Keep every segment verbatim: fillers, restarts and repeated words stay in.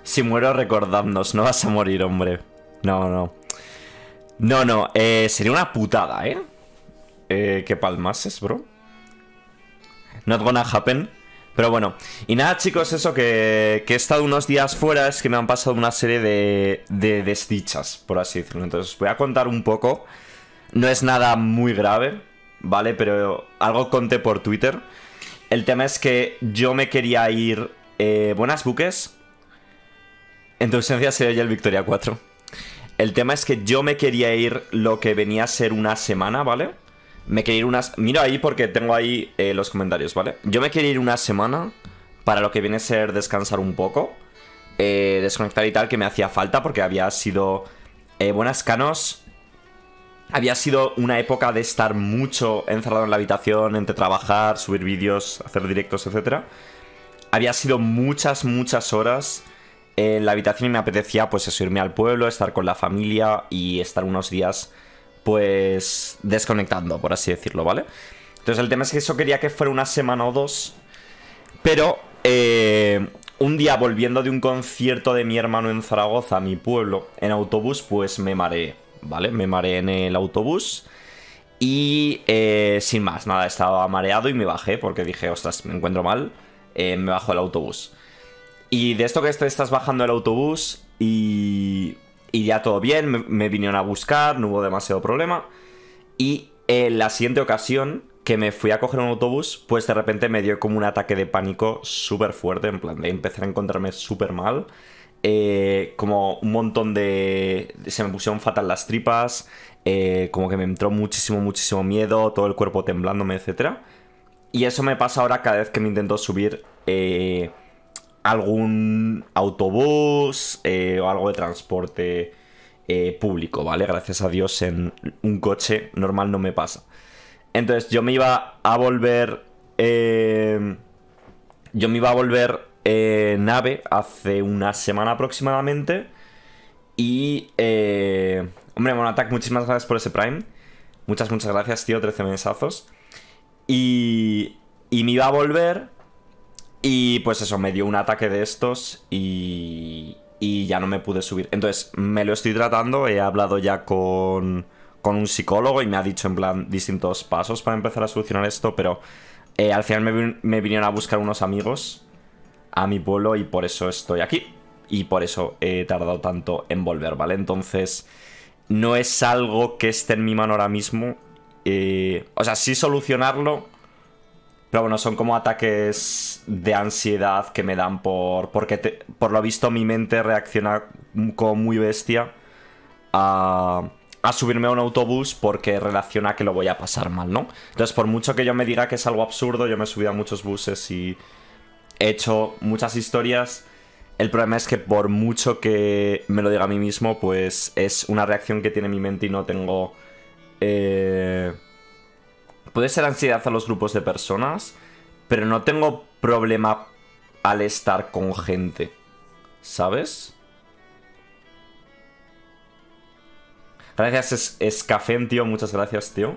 Si muero, recordadnos. No vas a morir, hombre. No, no. No, no. Eh, sería una putada, ¿eh? eh ¿Qué palmases, bro? Not gonna happen. Pero bueno. Y nada, chicos, eso que, que he estado unos días fuera. Es que me han pasado una serie de, de desdichas, por así decirlo. Entonces os voy a contar un poco. No es nada muy grave, ¿vale? Pero algo conté por Twitter. El tema es que yo me quería ir... Eh, buenas, buques. En tu ausencia se oye el Victoria cuatro. El tema es que yo me quería ir lo que venía a ser una semana, ¿vale? Me quería ir unas... Miro ahí porque tengo ahí eh, los comentarios, ¿vale? Yo me quería ir una semana para lo que viene a ser descansar un poco. Eh, desconectar y tal, que me hacía falta porque había sido... Eh, buenas, Canos. Había sido una época de estar mucho encerrado en la habitación, entre trabajar, subir vídeos, hacer directos, etcétera. Había sido muchas, muchas horas en la habitación y me apetecía pues eso, irme al pueblo, estar con la familia y estar unos días pues desconectando, por así decirlo, ¿vale? Entonces el tema es que eso quería que fuera una semana o dos, pero eh, un día volviendo de un concierto de mi hermano en Zaragoza, a mi pueblo, en autobús, pues me mareé, ¿vale? Me mareé en el autobús y eh, sin más, nada, estaba mareado y me bajé porque dije, ostras, me encuentro mal, eh, me bajo del autobús. Y de esto que te estás bajando el autobús y, y ya todo bien, me, me vinieron a buscar, no hubo demasiado problema. Y en la siguiente ocasión que me fui a coger un autobús, pues de repente me dio como un ataque de pánico súper fuerte, en plan de empezar a encontrarme súper mal. Eh, como un montón de... Se me pusieron fatal las tripas, eh, como que me entró muchísimo, muchísimo miedo, todo el cuerpo temblándome, etcétera. Y eso me pasa ahora cada vez que me intento subir... Eh, algún autobús eh, o algo de transporte eh, público, ¿vale? Gracias a Dios en un coche normal no me pasa. Entonces yo me iba a volver... Eh, yo me iba a volver eh, nave hace una semana aproximadamente. Y... Eh, hombre, Monatak, muchísimas gracias por ese Prime. Muchas, muchas gracias, tío, trece mesazos. Y... Y me iba a volver... Y pues eso, me dio un ataque de estos y, y ya no me pude subir. Entonces, me lo estoy tratando, he hablado ya con, con un psicólogo y me ha dicho en plan distintos pasos para empezar a solucionar esto, pero eh, al final me, me vinieron a buscar unos amigos a mi pueblo y por eso estoy aquí. Y por eso he tardado tanto en volver, ¿vale? Entonces, no es algo que esté en mi mano ahora mismo. Eh, o sea, sí solucionarlo... Pero bueno, son como ataques de ansiedad que me dan por... Porque te, por lo visto mi mente reacciona como muy bestia a, a subirme a un autobús porque relaciona que lo voy a pasar mal, ¿no? Entonces, por mucho que yo me diga que es algo absurdo, yo me he subido a muchos buses y he hecho muchas historias. El problema es que por mucho que me lo diga a mí mismo, pues es una reacción que tiene mi mente y no tengo... Eh... Puede ser ansiedad a los grupos de personas, pero no tengo problema al estar con gente, ¿sabes? Gracias, es, Escafen, tío, muchas gracias, tío.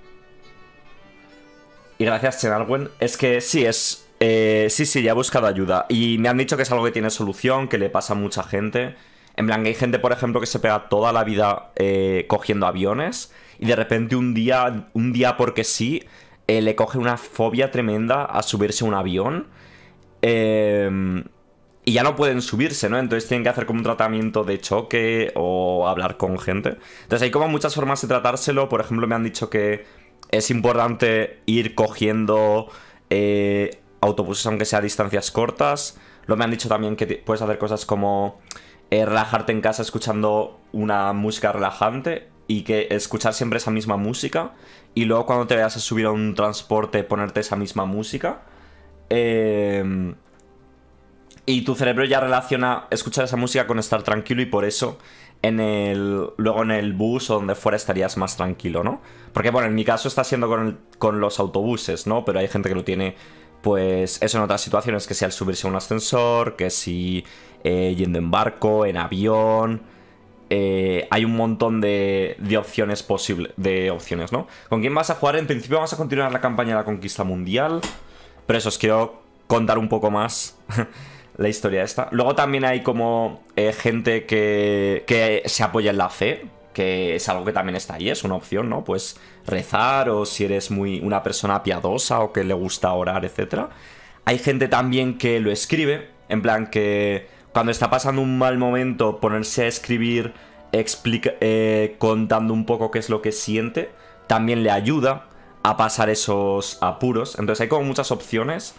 Y gracias, Chenarwen. Es que sí, es... Eh, sí, sí, ya he buscado ayuda. Y me han dicho que es algo que tiene solución, que le pasa a mucha gente. En plan, que hay gente, por ejemplo, que se pega toda la vida eh, cogiendo aviones... Y de repente un día, un día porque sí, eh, le coge una fobia tremenda a subirse a un avión. Eh, y ya no pueden subirse, ¿no? Entonces tienen que hacer como un tratamiento de choque o hablar con gente. Entonces hay como muchas formas de tratárselo. Por ejemplo, me han dicho que es importante ir cogiendo eh, autobuses aunque sea a distancias cortas. Luego me han dicho también que puedes hacer cosas como eh, relajarte en casa escuchando una música relajante. Y que escuchar siempre esa misma música. Y luego cuando te vayas a subir a un transporte ponerte esa misma música. Eh, y tu cerebro ya relaciona escuchar esa música con estar tranquilo. Y por eso en el luego en el bus o donde fuera estarías más tranquilo, ¿no? Porque bueno, en mi caso está siendo con, el, con los autobuses, ¿no? Pero hay gente que lo tiene pues eso en otras situaciones. Que si al subirse a un ascensor. Que si eh, yendo en barco, en avión... Eh, hay un montón de, de opciones posibles, de opciones, ¿no? ¿Con quién vas a jugar? En principio vamos a continuar la campaña de la conquista mundial, pero eso, os quiero contar un poco más la historia esta. Luego también hay como eh, gente que, que se apoya en la fe, que es algo que también está ahí, es una opción, ¿no? Pues rezar, o si eres muy una persona piadosa o que le gusta orar, etcétera. Hay gente también que lo escribe, en plan que cuando está pasando un mal momento, ponerse a escribir explica, eh, contando un poco qué es lo que siente, también le ayuda a pasar esos apuros. Entonces hay como muchas opciones.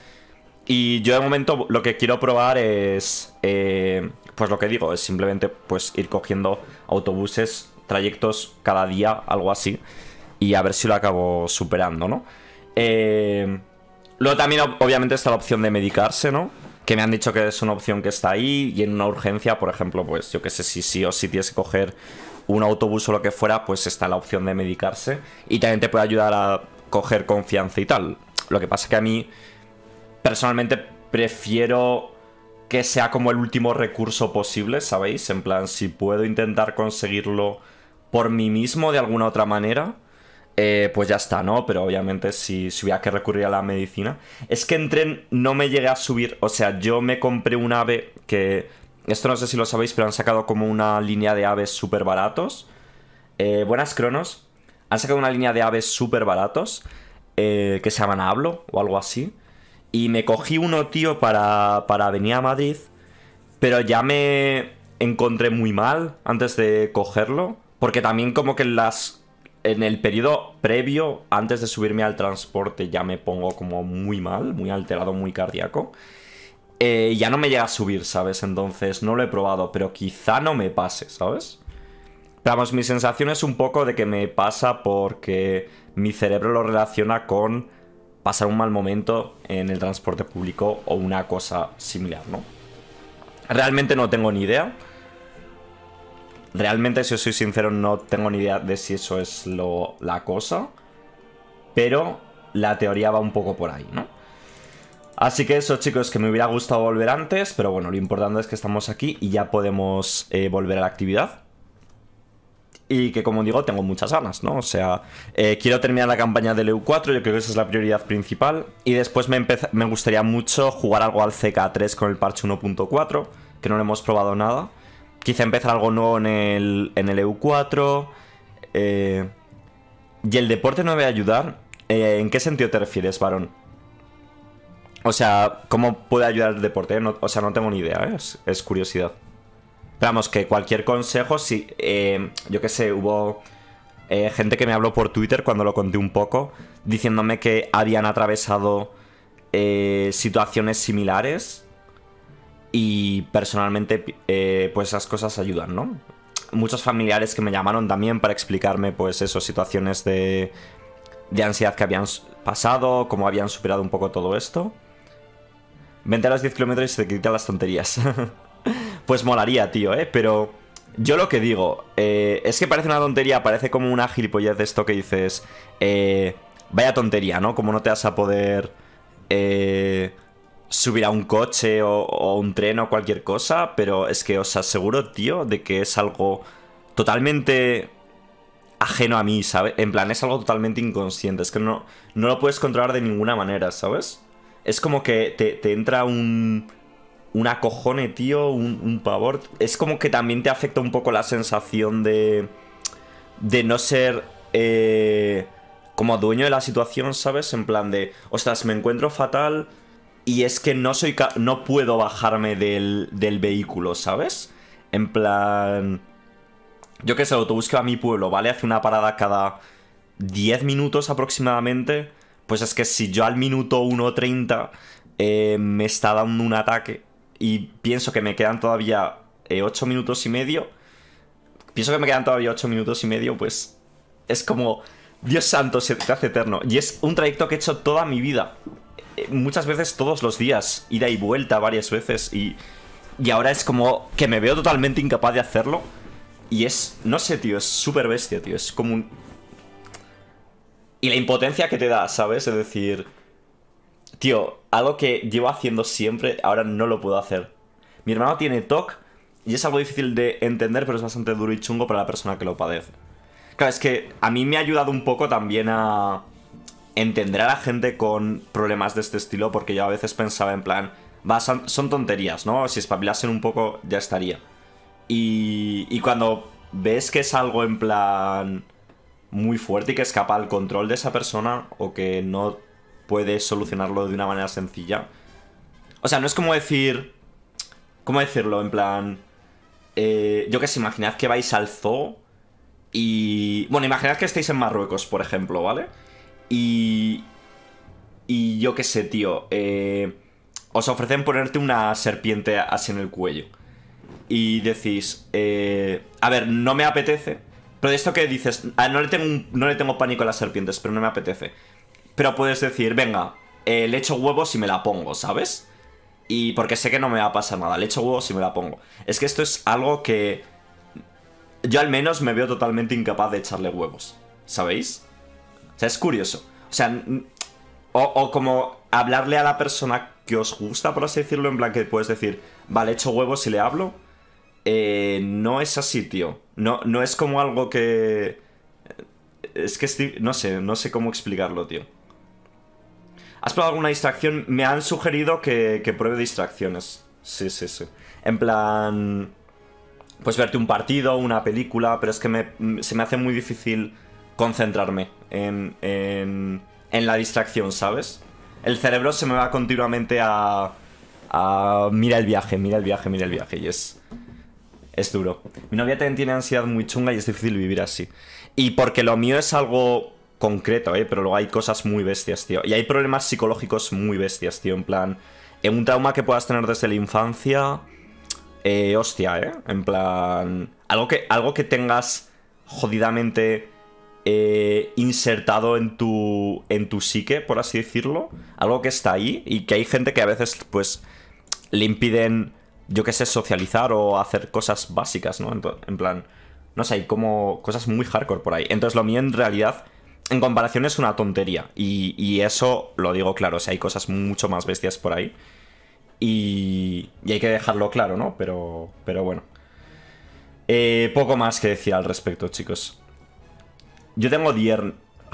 Y yo de momento lo que quiero probar es, eh, pues lo que digo, es simplemente pues ir cogiendo autobuses, trayectos cada día, algo así, y a ver si lo acabo superando, ¿no? Eh, luego también obviamente está la opción de medicarse, ¿no? Que me han dicho que es una opción que está ahí, y en una urgencia, por ejemplo, pues yo que sé, si sí o si tienes que coger un autobús o lo que fuera, pues está la opción de medicarse, y también te puede ayudar a coger confianza y tal. Lo que pasa es que a mí personalmente prefiero que sea como el último recurso posible, ¿sabéis? En plan, si puedo intentar conseguirlo por mí mismo de alguna otra manera, eh, pues ya está, ¿no? Pero obviamente si, si hubiera que recurrir a la medicina. Es que en tren no me llegué a subir, o sea, yo me compré un ave que... Esto no sé si lo sabéis, pero han sacado como una línea de aves súper baratos. Eh, buenas, Cronos. Han sacado una línea de aves súper baratos, eh, que se llaman Hablo o algo así. Y me cogí uno, tío, para, para venir a Madrid, pero ya me encontré muy mal antes de cogerlo, porque también como que en las... En el periodo previo, antes de subirme al transporte, ya me pongo como muy mal, muy alterado, muy cardíaco. Eh, ya no me llega a subir, ¿sabes? Entonces no lo he probado, pero quizá no me pase, ¿sabes? Pero vamos, mi sensación es un poco de que me pasa porque mi cerebro lo relaciona con pasar un mal momento en el transporte público o una cosa similar, ¿no? Realmente no tengo ni idea. Realmente, si os soy sincero, no tengo ni idea de si eso es lo, la cosa. Pero la teoría va un poco por ahí, ¿no? Así que eso, chicos, que me hubiera gustado volver antes, pero bueno, lo importante es que estamos aquí y ya podemos eh, volver a la actividad. Y que, como digo, tengo muchas ganas, ¿no? O sea, eh, quiero terminar la campaña del E U cuatro, yo creo que esa es la prioridad principal. Y después me, me gustaría mucho jugar algo al C K tres con el parche uno punto cuatro, que no lo hemos probado nada. Quizá empezar algo nuevo en el, en el E U cuatro. Eh, y el deporte no me va a ayudar. Eh, ¿En qué sentido te refieres, varón? O sea, ¿cómo puede ayudar el deporte? No, o sea, no tengo ni idea, ¿eh? es, es curiosidad. Pero vamos, que cualquier consejo, si... Eh, yo qué sé, hubo eh, gente que me habló por Twitter cuando lo conté un poco, diciéndome que habían atravesado eh, situaciones similares y personalmente eh, pues esas cosas ayudan, ¿no? Muchos familiares que me llamaron también para explicarme pues eso, situaciones de, de ansiedad que habían pasado, cómo habían superado un poco todo esto. Vente a los diez kilómetros y se te quitan las tonterías. Pues molaría, tío, ¿eh? Pero yo lo que digo, eh, es que parece una tontería, parece como una gilipollez de esto que dices, eh, vaya tontería, ¿no? Como no te vas a poder eh, subir a un coche o, o un tren o cualquier cosa, pero es que os aseguro, tío, de que es algo totalmente ajeno a mí, ¿sabes? En plan, es algo totalmente inconsciente, es que no, no lo puedes controlar de ninguna manera, ¿sabes? Es como que te, te entra un... un acojone, tío, un, un pavor. Es como que también te afecta un poco la sensación de... de no ser... Eh, como dueño de la situación, ¿sabes? En plan de... ostras, me encuentro fatal y es que no soy... no puedo bajarme del, del vehículo, ¿sabes? En plan... yo qué sé, el autobús que va a mi pueblo, ¿vale? Hace una parada cada diez minutos aproximadamente. Pues es que si yo al minuto uno treinta eh, me está dando un ataque y pienso que me quedan todavía eh, ocho minutos y medio, pienso que me quedan todavía ocho minutos y medio, pues es como, Dios santo, se te hace eterno. Y es un trayecto que he hecho toda mi vida, eh, muchas veces todos los días, ida y vuelta varias veces, y, y ahora es como que me veo totalmente incapaz de hacerlo. Y es, no sé, tío, es súper bestia, tío, es como un... Y la impotencia que te da, ¿sabes? Es decir... tío, algo que llevo haciendo siempre, ahora no lo puedo hacer. Mi hermano tiene T O C y es algo difícil de entender, pero es bastante duro y chungo para la persona que lo padece. Claro, es que a mí me ha ayudado un poco también a entender a la gente con problemas de este estilo, porque yo a veces pensaba en plan... va, son, son tonterías, ¿no? Si espabilasen un poco, ya estaría. Y, y cuando ves que es algo en plan muy fuerte y que escapa al control de esa persona o que no puedes solucionarlo de una manera sencilla. O sea, no es como decir... ¿Cómo decirlo? En plan... Eh, yo que sé, imaginad que vais al zoo y... Bueno, imaginad que estáis en Marruecos, por ejemplo, ¿vale? Y... Y yo qué sé, tío. Eh, os ofrecen ponerte una serpiente así en el cuello. Y decís... Eh, a ver, no me apetece. Pero de esto que dices... Ah, no, le tengo un- no le tengo pánico a las serpientes, pero no me apetece. Pero puedes decir, venga, eh, le echo huevos y me la pongo, ¿sabes? Y porque sé que no me va a pasar nada, le echo huevos y me la pongo. Es que esto es algo que yo al menos me veo totalmente incapaz de echarle huevos, ¿sabéis? O sea, es curioso. O sea, n- o, o como hablarle a la persona que os gusta, por así decirlo, en plan que puedes decir, vale, echo huevos y le hablo. Eh, no es así, tío. No, no es como algo que... Es que estoy... No sé, no sé cómo explicarlo, tío. ¿Has probado alguna distracción? Me han sugerido que, que pruebe distracciones. Sí, sí, sí. En plan... Pues verte un partido, una película, pero es que me- se me hace muy difícil concentrarme en, en, en la distracción, ¿sabes? El cerebro se me va continuamente a... a mira el viaje, mira el viaje, mira el viaje. Y es... Es duro. Mi novia también tiene ansiedad muy chunga y es difícil vivir así. Y porque lo mío es algo concreto, ¿eh? Pero luego hay cosas muy bestias, tío. Y hay problemas psicológicos muy bestias, tío. En plan, en un trauma que puedas tener desde la infancia... Eh, hostia, ¿eh? En plan... Algo que, algo que tengas jodidamente eh, insertado en tu, en tu psique, por así decirlo. Algo que está ahí y que hay gente que a veces, pues, le impiden, yo qué sé, socializar o hacer cosas básicas, ¿no? Ento- En plan, no sé, hay como cosas muy hardcore por ahí. Entonces lo mío en realidad, en comparación, es una tontería. Y, y eso lo digo claro, o sea, hay cosas mucho más bestias por ahí. Y, y hay que dejarlo claro, ¿no? Pero, pero bueno. Eh, poco más que decir al respecto, chicos. Yo tengo Dier...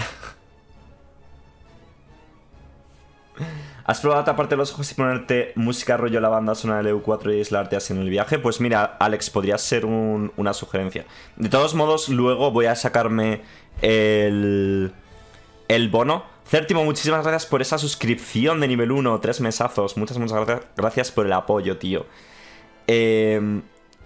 ¿Has probado taparte los ojos y ponerte música rollo la banda sonora del E U cuatro y aislarte así en el viaje? Pues mira, Alex, podría ser un- una sugerencia. De todos modos, luego voy a sacarme el, el bono. Cértimo, muchísimas gracias por esa suscripción de nivel uno, tres mesazos. Muchas, muchas gracias, gracias por el apoyo, tío. Eh,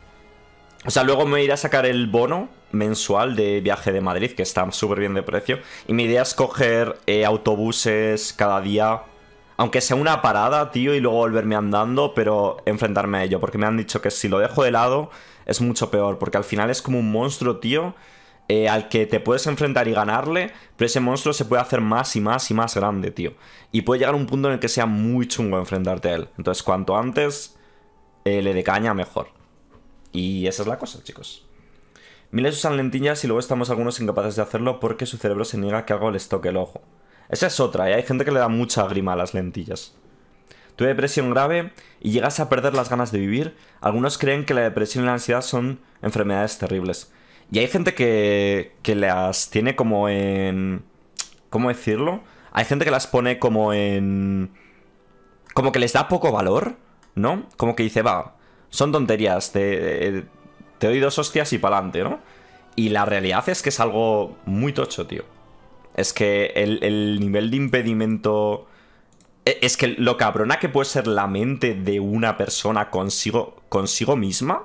o sea, luego me iré a sacar el bono mensual de viaje de Madrid, que está súper bien de precio. Y mi idea es coger eh, autobuses cada día, aunque sea una parada, tío, y luego volverme andando, pero enfrentarme a ello. Porque me han dicho que si lo dejo de lado es mucho peor, porque al final es como un monstruo, tío, eh, al que te puedes enfrentar y ganarle, pero ese monstruo se puede hacer más y más y más grande, tío. Y puede llegar a un punto en el que sea muy chungo enfrentarte a él. Entonces, cuanto antes eh, le dé caña, mejor. Y esa es la cosa, chicos. Miles usan lentillas y luego estamos algunos incapaces de hacerlo porque su cerebro se niega que algo les toque el ojo. Esa es otra, ¿eh? Hay gente que le da mucha grima a las lentillas. Tuve depresión grave y llegas a perder las ganas de vivir. Algunos creen que la depresión y la ansiedad son enfermedades terribles. Y hay gente que, que las tiene como en... ¿Cómo decirlo? Hay gente que las pone como en... Como que les da poco valor, ¿no? Como que dice, va, son tonterías, te, te doy dos hostias y pa'lante, ¿no? Y la realidad es que es algo muy tocho, tío. Es que el, el nivel de impedimento... e- Es que lo cabrona que puede ser la mente de una persona consigo, consigo misma,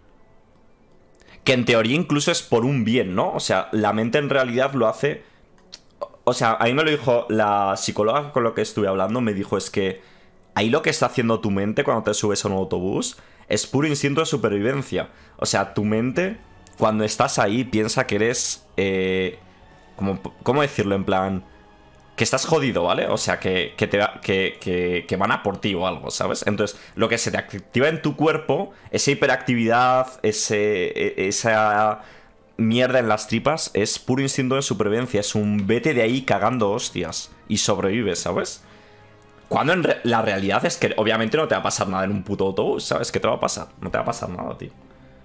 que en teoría incluso es por un bien, ¿no? O sea, la mente en realidad lo hace... O sea, a mí me lo dijo la psicóloga con lo que estuve hablando, me dijo es que ahí lo que está haciendo tu mente cuando te subes a un autobús es puro instinto de supervivencia. O sea, tu mente, cuando estás ahí, piensa que eres... Eh, como, ¿cómo decirlo? En plan... Que estás jodido, ¿vale? O sea, que, que, te, que, que, que van a por ti o algo, ¿sabes? Entonces, lo que se te activa en tu cuerpo, esa hiperactividad, ese, e- esa mierda en las tripas, es puro instinto de supervivencia. Es un vete de ahí cagando hostias y sobrevives, ¿sabes? Cuando en re- la realidad es que obviamente no te va a pasar nada en un puto autobús, ¿sabes? ¿Qué te va a pasar? No te va a pasar nada, tío.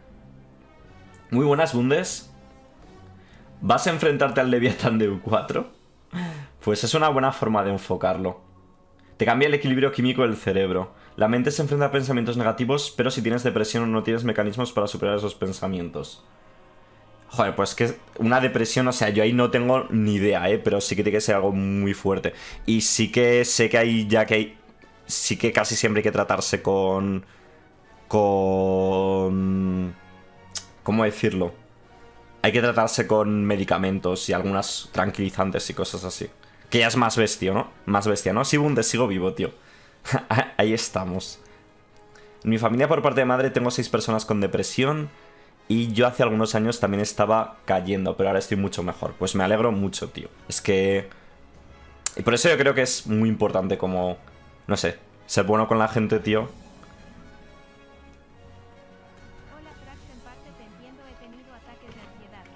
Muy buenas, Bundes. ¿Vas a enfrentarte al Leviatán de U cuatro? Pues es una buena forma de enfocarlo. Te cambia el equilibrio químico del cerebro. La mente se enfrenta a pensamientos negativos, pero si tienes depresión no tienes mecanismos para superar esos pensamientos. Joder, pues que una depresión, o sea, yo ahí no tengo ni idea, ¿eh? Pero sí que tiene que ser algo muy fuerte. Y sí que sé que hay, ya que hay... Sí que casi siempre hay que tratarse con... Con... ¿Cómo decirlo? Hay que tratarse con medicamentos y algunas tranquilizantes y cosas así. Que ya es más bestia, ¿no? Más bestia, ¿no? Sibunde, sigo vivo, tío. Ahí estamos. En mi familia por parte de madre tengo seis personas con depresión. Y yo hace algunos años también estaba cayendo, pero ahora estoy mucho mejor. Pues me alegro mucho, tío. Es que... Y por eso yo creo que es muy importante como... No sé, ser bueno con la gente, tío.